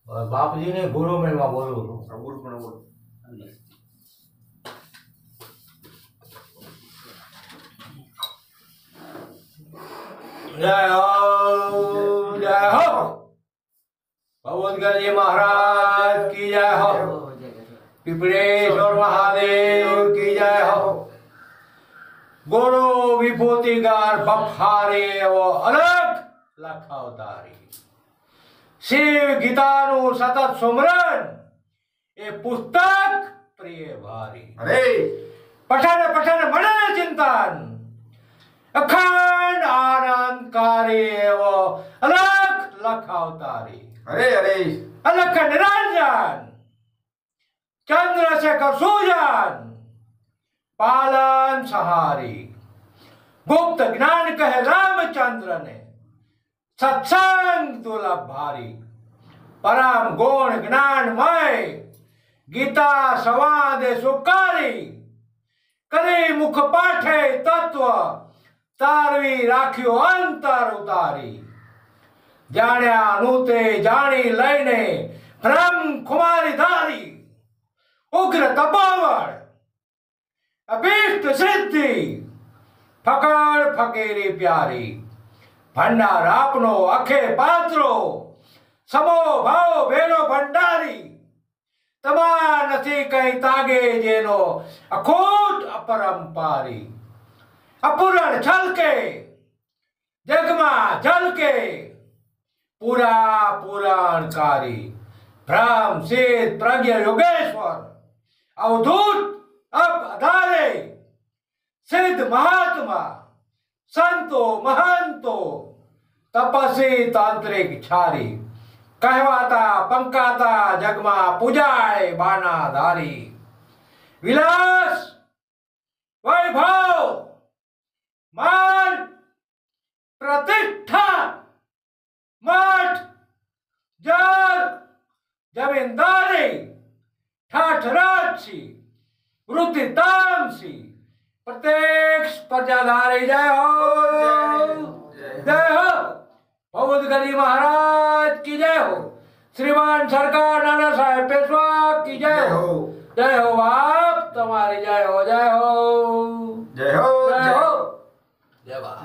और बाप जी ने गुरु में बोलो तो गुरु में बोलो। जय हो जय हो भगवत महाराज की जय हो, पिपलेश्वर महादेव की जय हो। गुरु विभूतिगार बफारे वो अलग लखावतारी, शिव गीतानु सतत सुमरन ये पुस्तक प्रिय भारी। अरे पठन पठन मन चिंतन अखंड आनंदकारी वो अलग लखावतारी। अरे अरे अलख निरंजन चंद्रशेखर सूजन पालन सहारी, गुप्त ज्ञान कहे रामचंद्र ने सत्संग दुर्लभ भारी। परम गुण ज्ञानमय गीता संवाद सुकारी, करे मुख पाठे तत्व तारवी राख्यो अंतर उतारी। जाण्या नूते जानी लईने ब्रह्म कुमारी धारी, उग्र तपोवन अभीष्ट सिद्धि फकड़ फकीरी प्यारी। भंडार आपनो अखे पात्रो समो भाव भेलो भंडारी। तमा नथी कहीं तागे जेनो अखोट अपरंपारी। अपुरण छलके जगमा झलके पूरा पुराणकारी। ब्रह्म सिद्ध प्रज्ञ योगेश्वर अवधूत अब अधारे। सिद्ध महात्मा संतो महंतो तपस्वी तांत्रिक छारी। कहवाता पंकाता जगमा पूजाए बाना धारी। विलास वैभव मान प्रतिष्ठा मठ जग जमींदारी ठाठ राजसी वृत्ति तामसी प्रत्यक्ष प्रजाधारी। जय हो जय हो भगवत गरी महाराज की जय हो। श्रीमान सरकार नाना साहेब पेशवा की जय हो। जय हो बाप तुम्हारी जय हो जय हो जय हो जय हो जय बाप।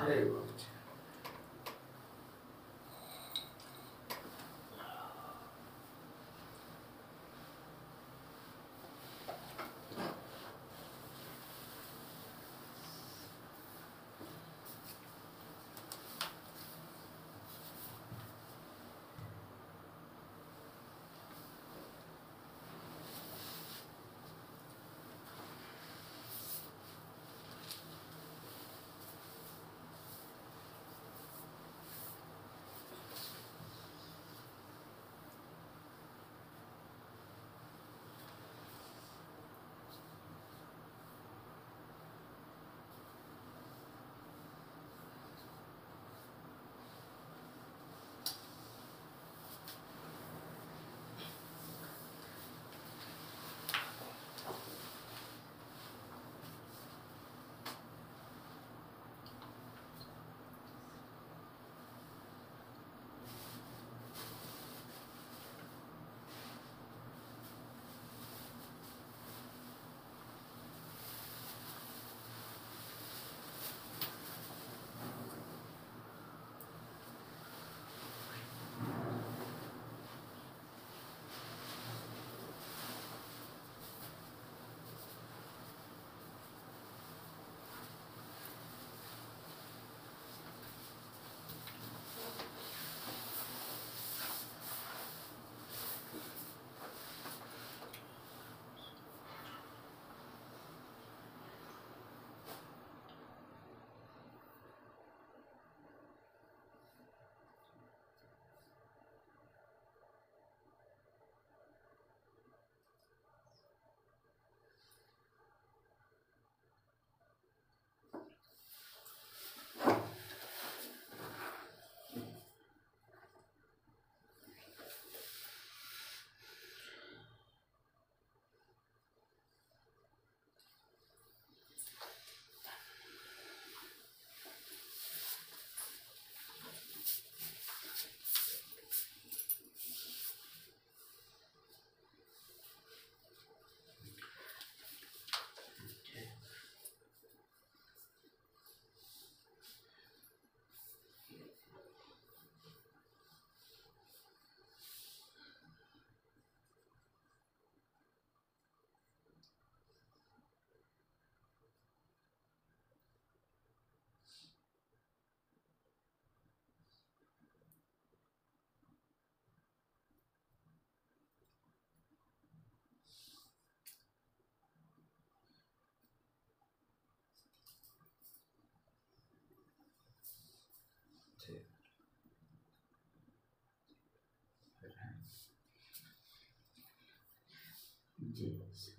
जय